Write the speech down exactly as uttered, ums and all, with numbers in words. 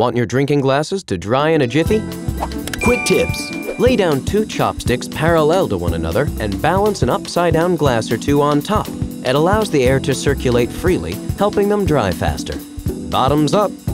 Want your drinking glasses to dry in a jiffy? Quick tips! Lay down two chopsticks parallel to one another and balance an upside-down glass or two on top. It allows the air to circulate freely, helping them dry faster. Bottoms up!